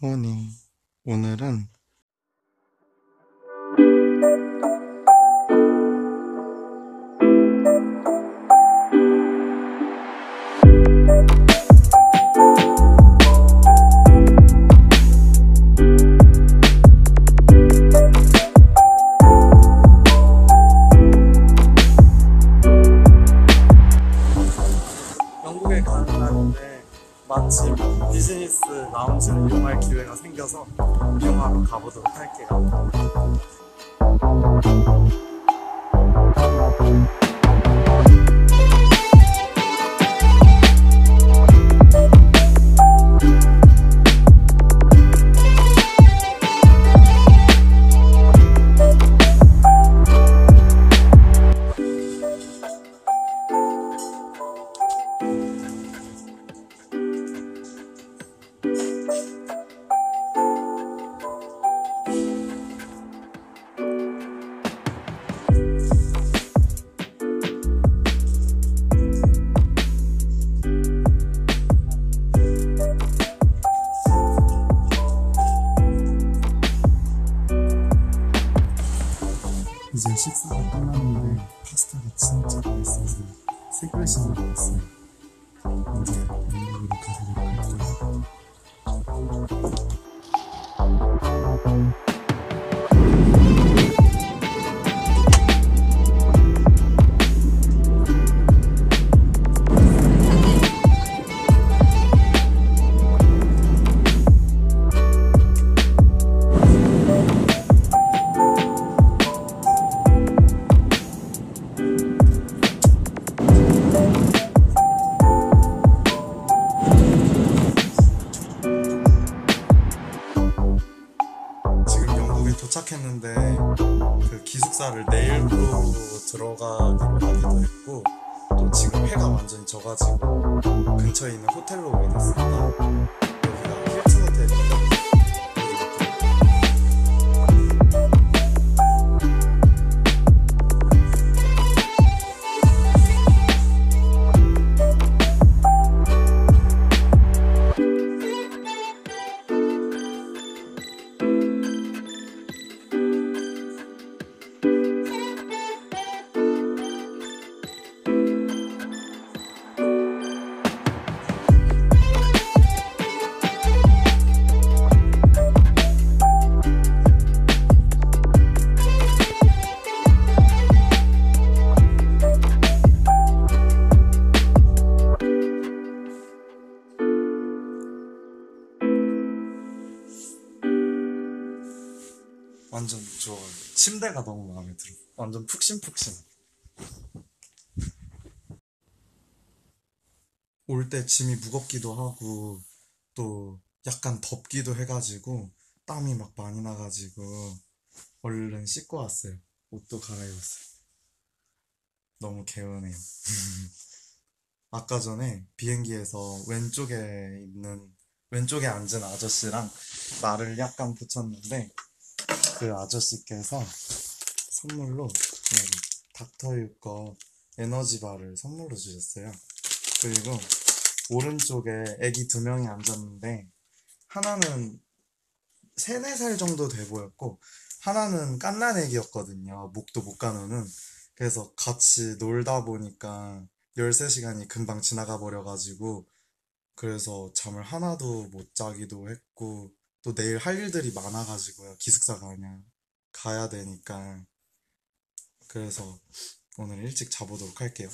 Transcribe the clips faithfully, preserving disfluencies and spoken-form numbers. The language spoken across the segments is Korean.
굿모닝. 오늘은 영국에 가는 날인데 마침 비즈니스 라운지를 이용할 기회가 생겨서 이용하러 가보도록 할게요. 이제 식사가 끝났는데 파스타가 진짜 맛있어서 세 그릇이나 먹었어요. 이제 영국으로 가보도록 할게요. 도착했는데 그 기숙사를 내일로 들어가기로 하기도 했고, 또 지금 해가 완전히 져가지고 근처에 있는 호텔로 오게 됐습니다. 여기가 힐튼 호텔입니다. 완전 좋아요. 침대가 너무 마음에 들어. 완전 푹신푹신. 올 때 짐이 무겁기도 하고 또 약간 덥기도 해가지고 땀이 막 많이 나가지고 얼른 씻고 왔어요. 옷도 갈아입었어요. 너무 개운해요. 아까 전에 비행기에서 왼쪽에 있는 왼쪽에 앉은 아저씨랑 말을 약간 붙였는데, 그 아저씨께서 선물로 닥터유 거 에너지바를 선물로 주셨어요. 그리고 오른쪽에 애기 두 명이 앉았는데, 하나는 세네 살 정도 돼 보였고 하나는 갓난 애기였거든요. 목도 못 가누는. 그래서 같이 놀다 보니까 열세 시간이 금방 지나가 버려가지고, 그래서 잠을 하나도 못 자기도 했고, 또 내일 할 일들이 많아가지고요. 기숙사 가냐 가야 되니까. 그래서 오늘 일찍 자보도록 할게요.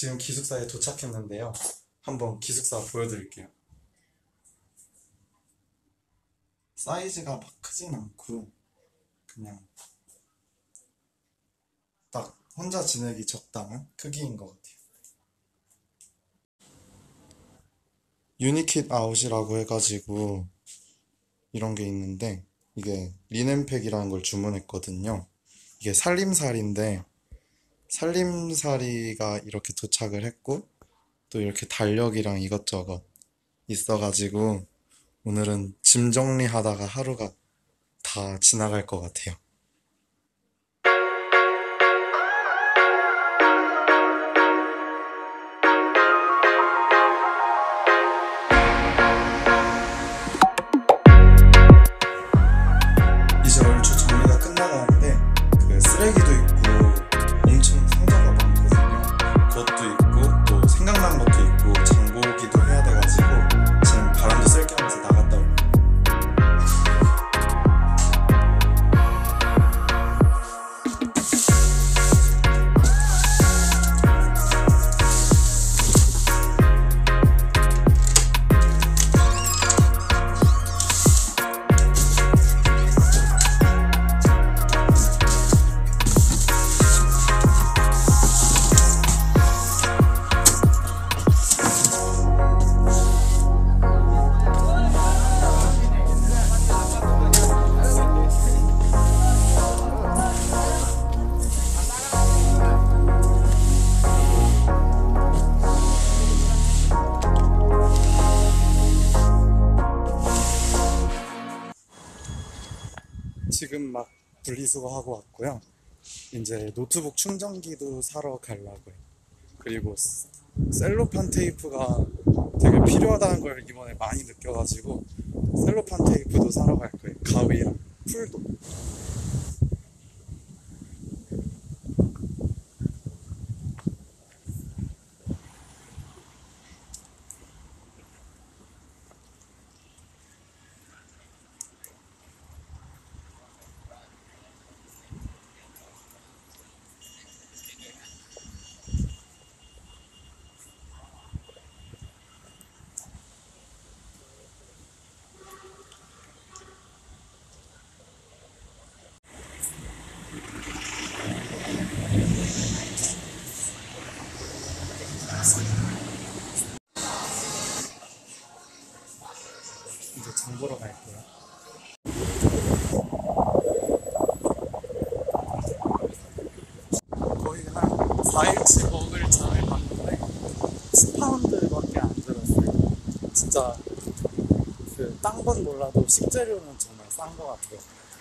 지금 기숙사에 도착했는데요. 한번 기숙사 보여드릴게요. 사이즈가 막 크진 않고 그냥 딱 혼자 지내기 적당한 크기인 것 같아요. 유니킷 아웃이라고 해가지고 이런 게 있는데, 이게 리넨팩이라는 걸 주문했거든요. 이게 살림살이인데 살림살이가 이렇게 도착을 했고 또 이렇게 달력이랑 이것저것 있어가지고 오늘은 짐 정리하다가 하루가 다 지나갈 것 같아요. 이제 얼추 정리가 끝나가는데 그 쓰레기도 있고 엄청 상자가 많거든요. 그것도 있고 또 생각난 것도 있고 장보기도 해야 돼가지고 지금 바람도 쐴 겸 해서 나갔다 올게요. 지금 막 분리수거하고 왔고요. 이제 노트북 충전기도 사러 가려고요. 그리고 스- 셀로판 테이프가 되게 필요하다는 걸 이번에 많이 느껴가지고 셀로판 테이프도 사러 갈 거예요. 가위랑 풀도. 이제 장 보러 갈게요. 거의 한 사 일치 먹을 장을 봤는데 십 파운드밖에 안 들었어요. 진짜 그 딴 건 몰라도 식재료는 정말 싼 것 같아요.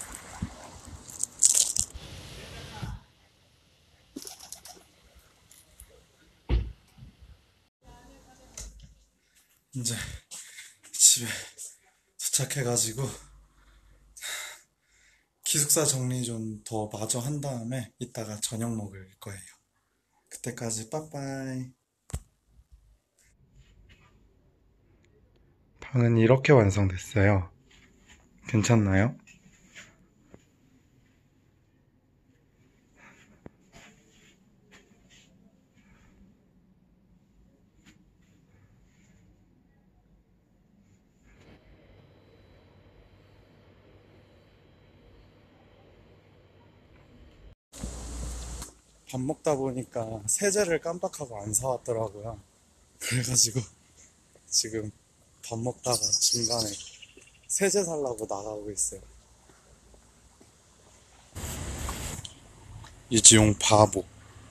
이제 집에 도착해가지고 기숙사 정리 좀 더 마저 한 다음에 이따가 저녁 먹을 거예요. 그때까지 빠빠이. 방은 이렇게 완성됐어요. 괜찮나요? 밥 먹다 보니까 세제를 깜빡하고 안 사왔더라고요. 그래가지고 지금 밥 먹다가 중간에 세제 살라고 나가고 있어요. 유지용 바보.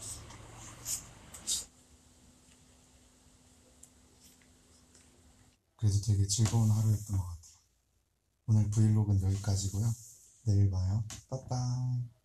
그래도 되게 즐거운 하루였던 것 같아요. 오늘 브이로그는 여기까지고요. 내일 봐요. 빠빠이.